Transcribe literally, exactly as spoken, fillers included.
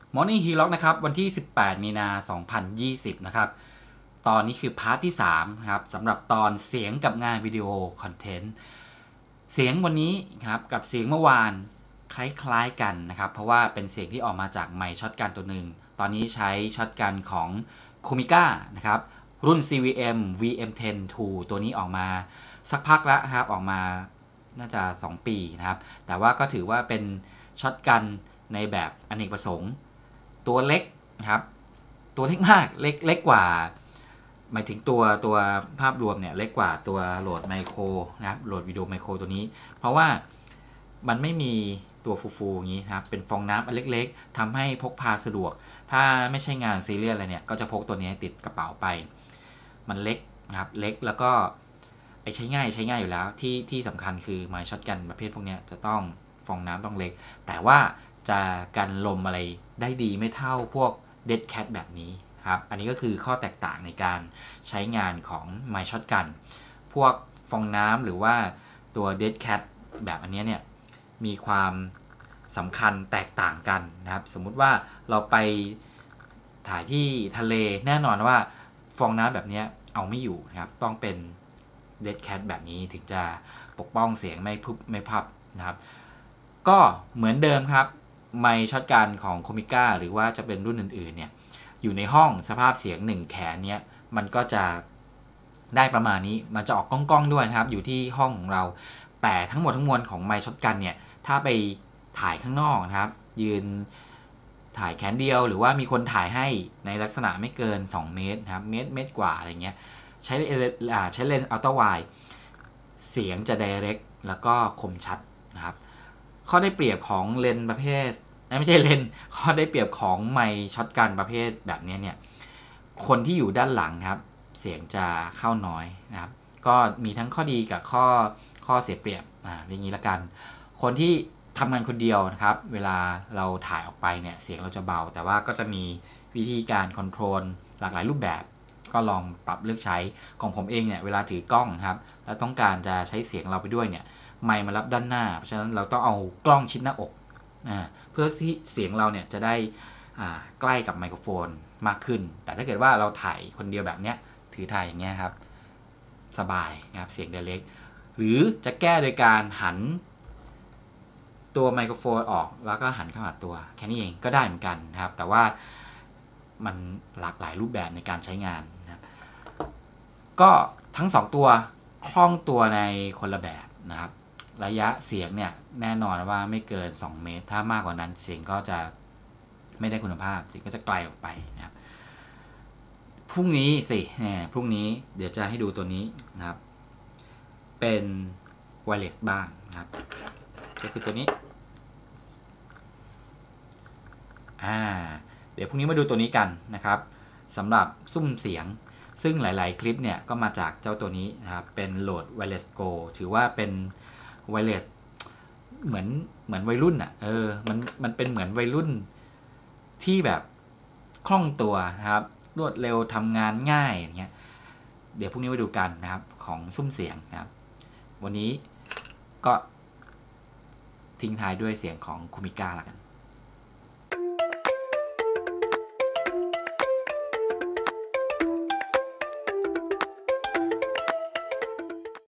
Morning Hero นะครับวันที่สิบแปดมีนาสองพันยี่สิบนะครับตอนนี้คือพาร์ทที่สามครับสำหรับตอนเสียงกับงานวิดีโอคอนเทนต์เสียงวันนี้ครับกับเสียงเมื่อวานคล้ายๆกันนะครับเพราะว่าเป็นเสียงที่ออกมาจากไมค์ช็อตกันตัวหนึ่งตอนนี้ใช้ช็อตกันของ Comica นะครับรุ่น ซี วี เอ็ม วี เอ็ม สิบ ทู ตัวนี้ออกมาสักพักแล้วครับออกมาน่าจะสองปีนะครับแต่ว่าก็ถือว่าเป็นช็อตกันในแบบอเนกประสงค์ตัวเล็กนะครับตัวเล็กมากเล็กเล็กกว่าหมายถึงตัวตัวภาพรวมเนี่ยเล็กกว่าตัวโหลดไมโครนะครับโหลดวิดีโอไมโครตัวนี้เพราะว่ามันไม่มีตัวฟูๆอย่างนี้ครับเป็นฟองน้ำอันเล็กๆทำให้พกพาสะดวกถ้าไม่ใช่งานซีเรียสอะไรเนี่ยก็จะพกตัวนี้ติดกระเป๋าไปมันเล็กนะครับเล็กแล้วก็ไอใช้ง่ายใช้ง่ายอยู่แล้วที่ที่สำคัญคือไมค์ช็อตกันประเภทพวกนี้จะต้องฟองน้ำต้องเล็กแต่ว่าจะกันลมอะไรได้ดีไม่เท่าพวก Dead Cat แบบนี้ครับอันนี้ก็คือข้อแตกต่างในการใช้งานของไมค์ช็อตกันพวกฟองน้ำหรือว่าตัว Dead Cat แบบอันนี้เนี่ยมีความสำคัญแตกต่างกันนะครับสมมุติว่าเราไปถ่ายที่ทะเลแน่นอนว่าฟองน้ำแบบนี้เอาไม่อยู่นะครับต้องเป็น Dead Cat แบบนี้ถึงจะปกป้องเสียงไม่พุบไม่พับนะครับก็เหมือนเดิมครับไมค์ช็อตกันของ Comica หรือว่าจะเป็นรุ่นอื่นๆเนี่ยอยู่ในห้องสภาพเสียงหนึ่งแขนเนี้ยมันก็จะได้ประมาณนี้มันจะออกก้องๆด้วยนะครับอยู่ที่ห้องของเราแต่ทั้งหมดทั้งมวลของไมค์ช็อตกันเนี่ยถ้าไปถ่ายข้างนอกนะครับยืนถ่ายแขนเดียวหรือว่ามีคนถ่ายให้ในลักษณะไม่เกินสองเมตรนะครับเมตรเมตรกว่าอะไรเงี้ยใช้ใช้เลนส์อัลตร้าไวด์เสียงจะ direct แล้วก็คมชัดนะครับข้อได้เปรียบของเลนส์ประเภทไม่ใช่เลนส์ข้อได้เปรียบของไมค์ช็อตกันประเภทแบบนี้เนี่ยคนที่อยู่ด้านหลังครับเสียงจะเข้าน้อยนะครับก็มีทั้งข้อดีกับข้อข้อเสียเปรียบอ่าอย่างนี้ละกันคนที่ทำงานคนเดียวนะครับเวลาเราถ่ายออกไปเนี่ยเสียงเราจะเบาแต่ว่าก็จะมีวิธีการคอนโทรลหลากหลายรูปแบบก็ลองปรับเลือกใช้ของผมเองเนี่ยเวลาถือกล้องครับแล้วต้องการจะใช้เสียงเราไปด้วยเนี่ยไมค์มารับด้านหน้าเพราะฉะนั้นเราต้องเอากล้องชิดหน้าอกอ่าเพื่อที่เสียงเราเนี่ยจะได้อ่าใกล้กับไมโครโฟนมากขึ้นแต่ถ้าเกิดว่าเราถ่ายคนเดียวแบบเนี้ยถือถ่ายอย่างเงี้ยครับสบายนะครับเสียงเล็กหรือจะแก้โดยการหันตัวไมโครโฟนออกแล้วก็หันเข้าหาตัวแค่นี้เองก็ได้เหมือนกันนะครับแต่ว่ามันหลากหลายรูปแบบในการใช้งานนะครับก็ทั้งสองตัวคล่องตัวในคนละแบบนะครับระยะเสียงเนี่ยแน่นอนว่าไม่เกินสองเมตรถ้ามากกว่านั้นเสียงก็จะไม่ได้คุณภาพเสียงก็จะไกลออกไปนะครับพรุ่งนี้สิพรุ่งนี้เดี๋ยวจะให้ดูตัวนี้นะครับเป็นไวเลสบ้างนะครับก็คือตัวนี้อ่าเดี๋ยวพรุ่งนี้มาดูตัวนี้กันนะครับสำหรับซุ้มเสียงซึ่งหลายๆคลิปเนี่ยก็มาจากเจ้าตัวนี้นะครับเป็นโหลด Wireless Go ถือว่าเป็นไวเลสเหมือนเหมือนวัยรุ่นอ่ะเออมันมันเป็นเหมือนวัยรุ่นที่แบบคล่องตัวนะครับรวดเร็วทำงานง่ายอย่างเงี้ยเดี๋ยวพรุ่งนี้มาดูกันนะครับของซุ้มเสียงนะครับวันนี้ก็ทิ้งท้ายด้วยเสียงของ Comica ละกัน